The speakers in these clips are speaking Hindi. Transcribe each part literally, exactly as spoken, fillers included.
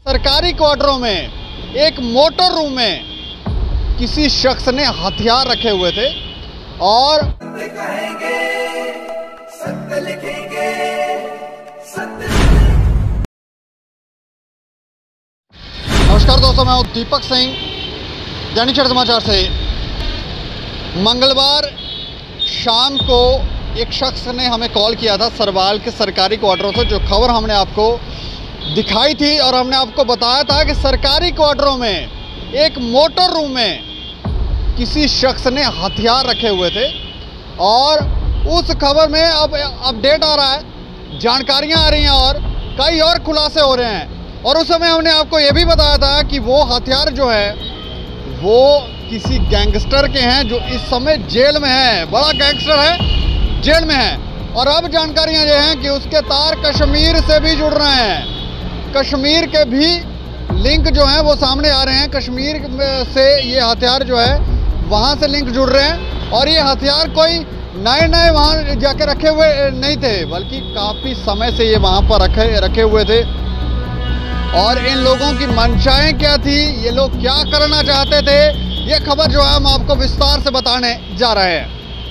सरकारी क्वार्टरों में एक मोटर रूम में किसी शख्स ने हथियार रखे हुए थे और कहेंगे, सत्य लिखेंगे, सत्य। नमस्कार दोस्तों, मैं हूं दीपक सिंह, दैनिक क्षेत्र समाचार से। मंगलवार शाम को एक शख्स ने हमें कॉल किया था सरवाल के सरकारी क्वार्टरों से, जो खबर हमने आपको दिखाई थी और हमने आपको बताया था कि सरकारी क्वार्टरों में एक मोटर रूम में किसी शख्स ने हथियार रखे हुए थे और उस खबर में अब अपडेट आ रहा है, जानकारियां आ रही हैं और कई और खुलासे हो रहे हैं। और उस समय हमने आपको ये भी बताया था कि वो हथियार जो है वो किसी गैंगस्टर के हैं जो इस समय जेल में है, बड़ा गैंगस्टर है, जेल में है। और अब जानकारियां ये हैं कि उसके तार कश्मीर से भी जुड़ रहे हैं, कश्मीर के भी लिंक जो हैं वो सामने आ रहे हैं। कश्मीर से ये हथियार जो है वहाँ से लिंक जुड़ रहे हैं और ये हथियार कोई नए नए वहाँ जाके रखे हुए नहीं थे, बल्कि काफ़ी समय से ये वहाँ पर रखे रखे हुए थे। और इन लोगों की मंशाएं क्या थी, ये लोग क्या करना चाहते थे, ये खबर जो है हम आपको विस्तार से बताने जा रहे हैं।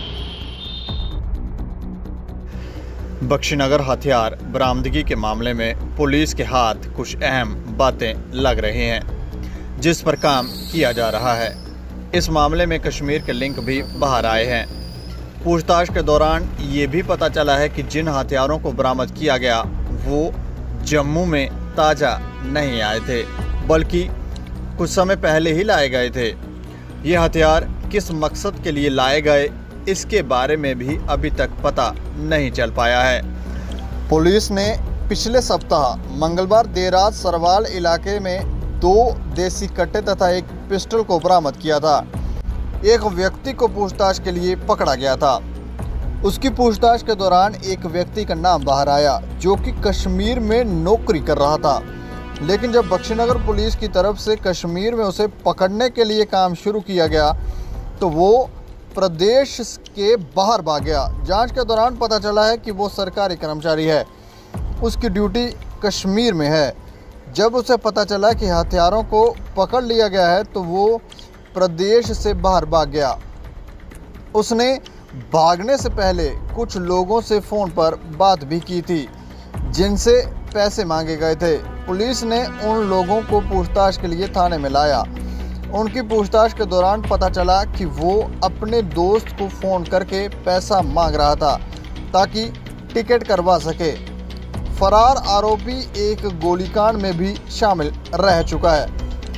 बख्शीनगर हथियार बरामदगी के मामले में पुलिस के हाथ कुछ अहम बातें लग रही हैं, जिस पर काम किया जा रहा है। इस मामले में कश्मीर के लिंक भी बाहर आए हैं। पूछताछ के दौरान ये भी पता चला है कि जिन हथियारों को बरामद किया गया वो जम्मू में ताज़ा नहीं आए थे, बल्कि कुछ समय पहले ही लाए गए थे। ये हथियार किस मकसद के लिए लाए गए, इसके बारे में भी अभी तक पता नहीं चल पाया है। पुलिस ने पिछले सप्ताह मंगलवार देर रात सरवाल इलाके में दो देसी कट्टे तथा एक पिस्टल को बरामद किया था। एक व्यक्ति को पूछताछ के लिए पकड़ा गया था। उसकी पूछताछ के दौरान एक व्यक्ति का नाम बाहर आया जो कि कश्मीर में नौकरी कर रहा था, लेकिन जब बख्शीनगर पुलिस की तरफ से कश्मीर में उसे पकड़ने के लिए काम शुरू किया गया तो वो प्रदेश के बाहर भाग गया। जांच के दौरान पता चला है कि वो सरकारी कर्मचारी है, उसकी ड्यूटी कश्मीर में है। जब उसे पता चला कि हथियारों को पकड़ लिया गया है तो वो प्रदेश से बाहर भाग गया। उसने भागने से पहले कुछ लोगों से फ़ोन पर बात भी की थी जिनसे पैसे मांगे गए थे। पुलिस ने उन लोगों को पूछताछ के लिए थाने में लाया। उनकी पूछताछ के दौरान पता चला कि वो अपने दोस्त को फ़ोन करके पैसा मांग रहा था ताकि टिकट करवा सके। फरार आरोपी एक गोलीकांड में भी शामिल रह चुका है।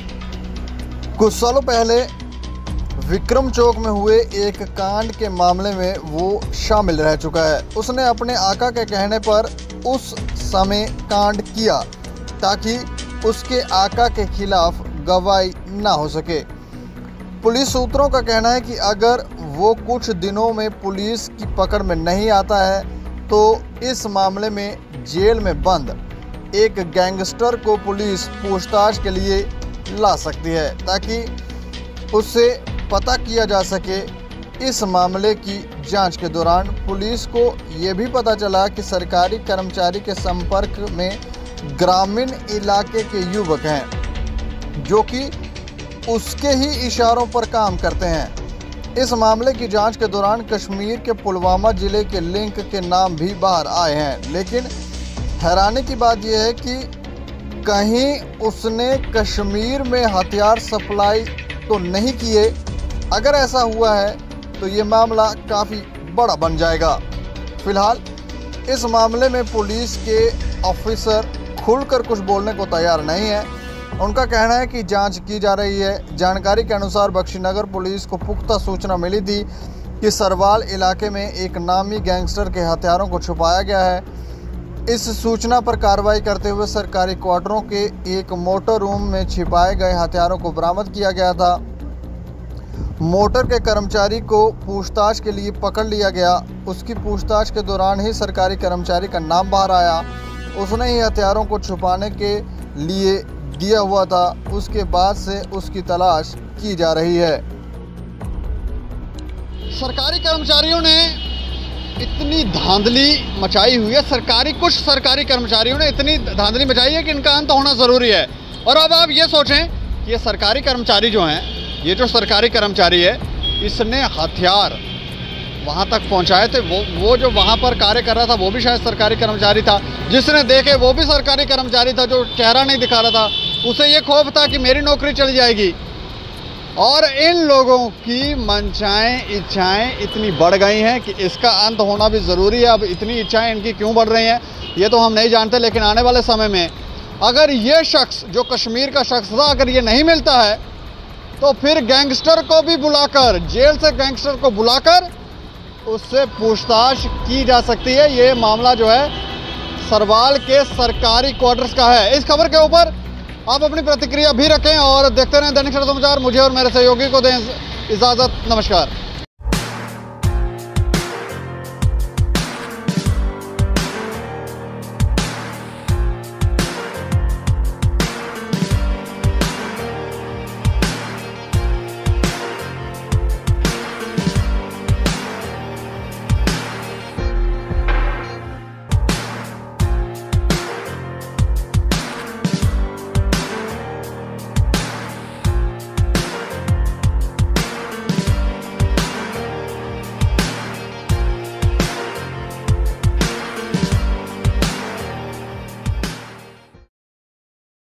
कुछ सालों पहले विक्रम चौक में हुए एक कांड के मामले में वो शामिल रह चुका है। उसने अपने आका के कहने पर उस समय कांड किया ताकि उसके आका के खिलाफ गवाही ना हो सके। पुलिस सूत्रों का कहना है कि अगर वो कुछ दिनों में पुलिस की पकड़ में नहीं आता है तो इस मामले में जेल में बंद एक गैंगस्टर को पुलिस पूछताछ के लिए ला सकती है ताकि उससे पता किया जा सके। इस मामले की जांच के दौरान पुलिस को ये भी पता चला कि सरकारी कर्मचारी के संपर्क में ग्रामीण इलाके के युवक हैं जो कि उसके ही इशारों पर काम करते हैं। इस मामले की जांच के दौरान कश्मीर के पुलवामा जिले के लिंक के नाम भी बाहर आए हैं, लेकिन हैरानी की बात यह है कि कहीं उसने कश्मीर में हथियार सप्लाई तो नहीं किए। अगर ऐसा हुआ है तो ये मामला काफ़ी बड़ा बन जाएगा। फिलहाल इस मामले में पुलिस के ऑफिसर खुलकर कुछ बोलने को तैयार नहीं है। उनका कहना है कि जांच की जा रही है। जानकारी के अनुसार बख्शीनगर पुलिस को पुख्ता सूचना मिली थी कि सरवाल इलाके में एक नामी गैंगस्टर के हथियारों को छुपाया गया है। इस सूचना पर कार्रवाई करते हुए सरकारी क्वार्टरों के एक मोटर रूम में छिपाए गए हथियारों को बरामद किया गया था। मोटर के कर्मचारी को पूछताछ के लिए पकड़ लिया गया। उसकी पूछताछ के दौरान ही सरकारी कर्मचारी का नाम बाहर आया। उसने ही हथियारों को छुपाने के लिए दिया हुआ था। उसके बाद से उसकी तलाश की जा रही है। सरकारी कर्मचारियों ने इतनी धांधली मचाई हुई है, सरकारी कुछ सरकारी कर्मचारियों ने इतनी धांधली मचाई है कि इनका अंत होना ज़रूरी है। और अब आप ये सोचें कि ये सरकारी कर्मचारी जो हैं, ये जो सरकारी कर्मचारी है, इसने हथियार वहाँ तक पहुँचाए थे। वो वो जो वहाँ पर कार्य कर रहा था वो भी शायद सरकारी कर्मचारी था, जिसने देखे वो भी सरकारी कर्मचारी था, जो चेहरा नहीं दिखा रहा था। उसे ये खौफ था कि मेरी नौकरी चली जाएगी। और इन लोगों की मंशाएं, इच्छाएं इतनी बढ़ गई हैं कि इसका अंत होना भी ज़रूरी है। अब इतनी इच्छाएं इनकी क्यों बढ़ रही हैं ये तो हम नहीं जानते, लेकिन आने वाले समय में अगर ये शख्स जो कश्मीर का शख्स था, अगर ये नहीं मिलता है तो फिर गैंगस्टर को भी बुलाकर, जेल से गैंगस्टर को बुलाकर उससे पूछताछ की जा सकती है। ये मामला जो है सरवाल के सरकारी क्वार्टर्स का है। इस खबर के ऊपर आप अपनी प्रतिक्रिया भी रखें और देखते रहें दैनिक सवेरा समाचार। मुझे और मेरे सहयोगी को दें इजाज़त। नमस्कार।